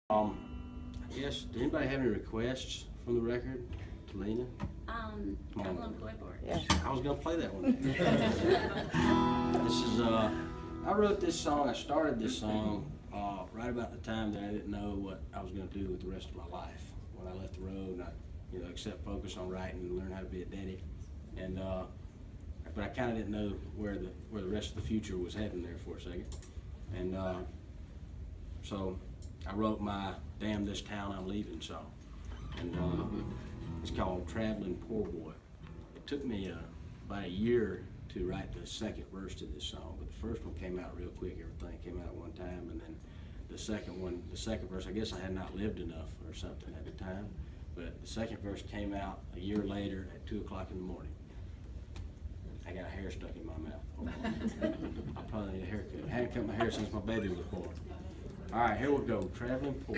I guess, did anybody have any requests from the record? Talina? Double Employed Board. Yeah. I was gonna play that one. This is, I wrote this song, I started this song right about the time that I didn't know what I was gonna do with the rest of my life. When I left the road and I, except focus on writing and learn how to be a daddy. And, but I kinda didn't know where the rest of the future was heading there for a second. And, so I wrote my Damn This Town I'm Leaving song. And it's called Traveling Poor Boy. It took me about a year to write the second verse to this song, but the first one came out real quick. Everything came out at one time, and then the second verse, I guess I had not lived enough or something at the time, but the second verse came out a year later at 2 o'clock in the morning. I got a hair stuck in my mouth. I probably need a haircut. I hadn't cut my hair since my baby was born. All right, here we go. Traveling Poor.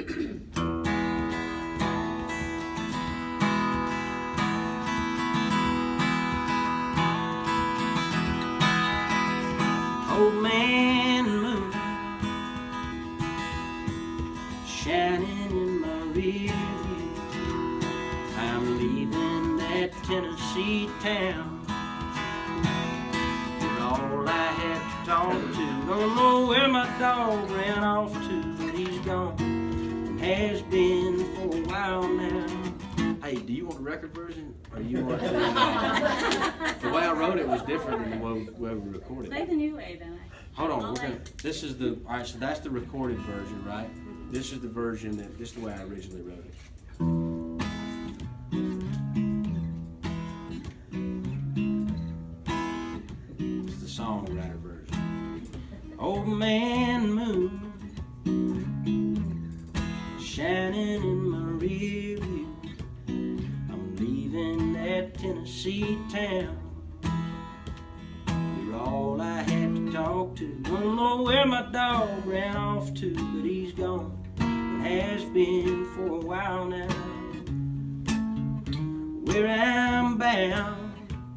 Old man moon shining in my rear view. I'm leaving that Tennessee town. You're all I had to talk to. Don't know where my dog ran off to, but he's gone and has been for a while now. Hey, do you want the record version, or you want the way I wrote it was different than the way we recorded it? Play the new way then. Hold on, this is the, all right, so that's the recorded version, right? This is the version this is the way I originally wrote it. It's the songwriter version. Old man moon shining in my rear view. I'm leaving that Tennessee town. You're all I have to talk to. Don't know where my dog ran off to, but he's gone and has been for a while now. Where I'm bound,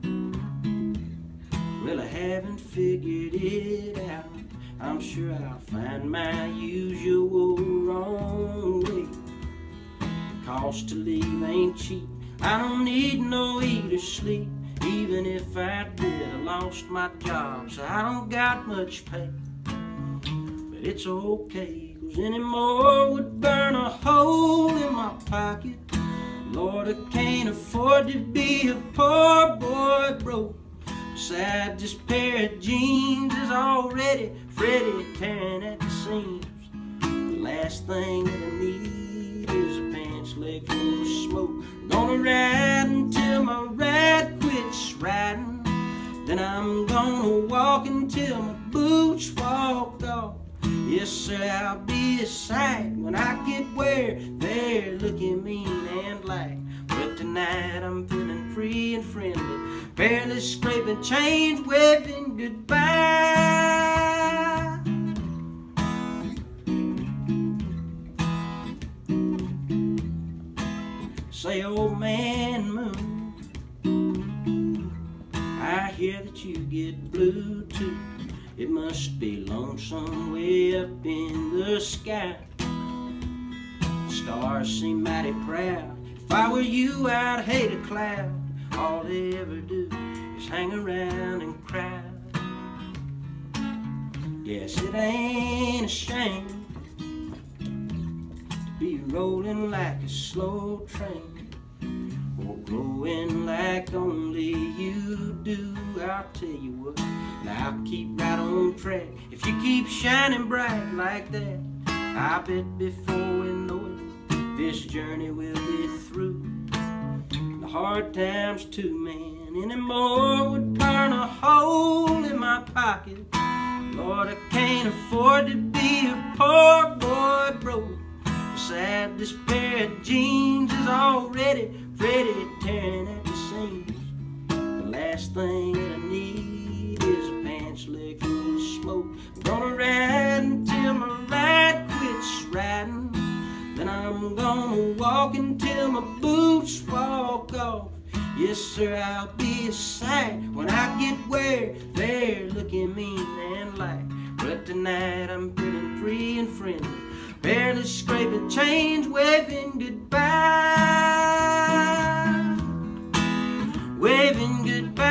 well, I haven't figured it out. I'm sure I'll find my usual wrong way. Cost to leave ain't cheap. I don't need no eat or sleep. Even if I did, I lost my job, so I don't got much pay. But it's okay, 'cause any more would burn a hole in my pocket. Lord, I can't afford to be a poor boy broke. Beside this pair of jeans is already Freddie tearing at the seams. The last thing that I need is a pants leg full of smoke. Gonna ride until my ride quits riding. Then I'm gonna walk until my boots walk off. Yes, sir, I'll be a sight when I get where they're looking mean and like. But tonight I'm feeling free and friendly, barely scraping change, waving goodbye. Say, old man moon, I hear that you get blue too. It must be lonesome way up in the sky. Stars seem mighty proud. If I were you, I'd hate a cloud. All they ever do is hang around and cry. Guess it ain't a shame to be rolling like a slow train, or growing like only you do. I'll tell you what, now I'll keep right on track. If you keep shining bright like that, I bet before we know it, this journey will be through. The hard times too, man, anymore would burn a hole in my pocket. Lord, I can't afford to be a poor boy broke. Beside this pair of jeans is already Freddie tearing at the seams. The last thing that I need is a pants leg full of smoke. I'm gonna ride until my ride quits riding. Then I'm gonna walk until my boots walk off. Yes, sir, I'll be a sight when I get where they're looking mean and like. But tonight I'm feeling free and friendly, barely scraping change. waving goodbye.